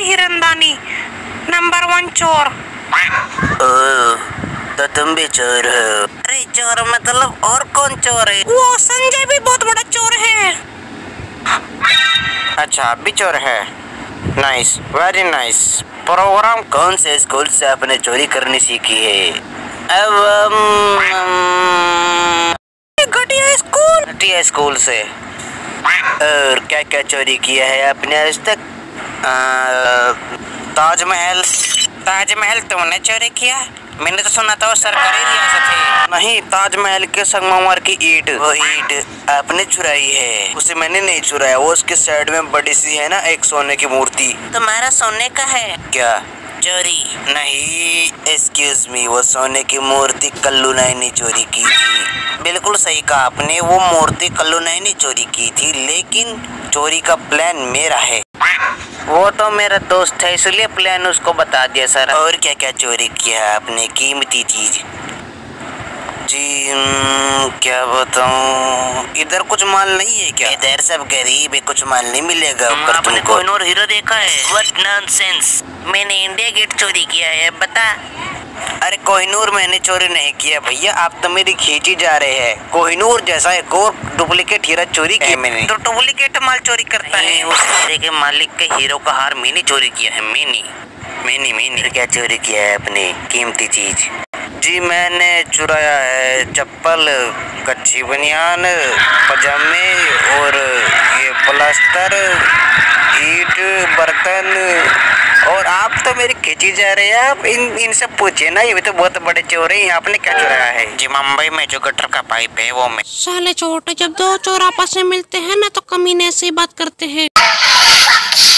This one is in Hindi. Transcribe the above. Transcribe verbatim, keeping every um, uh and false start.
हिरनदानी, नंबर वन चोर। तो तुम भी चोर हो? अरे चोर मतलब और कौन चोर है? वो संजय भी बहुत बड़ा चोर है। अच्छा, आप भी चोर है? Nice, very nice. प्रोग्राम कौन से स्कूल से आपने चोरी करनी सीखी है? अब घटिया स्कूल। घटिया स्कूल से। और क्या क्या चोरी किया है आपने आज तक? ताजमहल। ताजमहल तुमने चोरी किया? मैंने तो सुना था वो सरकारी रियासत है। नहीं, ताजमहल के संगमरमर की ईंट, वो ईंट आपने चुराई है। उसे मैंने नहीं चुराया, वो उसके साइड में बड़ी सी है ना एक सोने की मूर्ति। तुम्हारा सोने का है क्या? चोरी? नहीं, एक्सक्यूज मी, वो सोने की मूर्ति कल्लू नाई ने चोरी की थी। बिल्कुल सही कहा आपने, वो मूर्ति कल्लू नाई ने चोरी की थी, लेकिन चोरी का प्लान मेरा है। वो तो मेरा दोस्त है इसलिए प्लान उसको बता दिया सर। और क्या क्या चोरी किया आपने कीमती चीज? जी न, क्या बताऊं, इधर कुछ माल नहीं है क्या? इधर सब गरीब है, कुछ माल नहीं मिलेगा ऊपर तुमको। आपने कोहिनूर हीरो देखा है? व्हाट नॉनसेंस, मैंने इंडिया गेट चोरी किया है, बता। अरे कोहिनूर मैंने चोरी नहीं किया भैया, आप तो मेरी खींची जा रहे हैं। कोहिनूर जैसा एक और डुप्लीकेट हीरा चोरी किया मैंने। तो डुप्लीकेट माल चोरी करता है? उस हीरे के मालिक के हीरो का हार मैंने चोरी किया है। मैंने मैंने मैंने क्या चोरी किया है अपने कीमती चीज? जी मैंने चुराया है चप्पल, कच्ची बनियान, पजामे और ये प्लास्टर, ईंट, बर्तन। और आप तो मेरी खींची जा रहे हैं। आप इन इनसे पूछिए ना, ये तो बहुत बड़े चोर हैं। आपने क्या चुराया है? जी मुंबई में जो गटर का पाइप है वो मैं। साले छोटे, जब दो चोर आपस में मिलते हैं ना तो कमीने से बात करते हैं।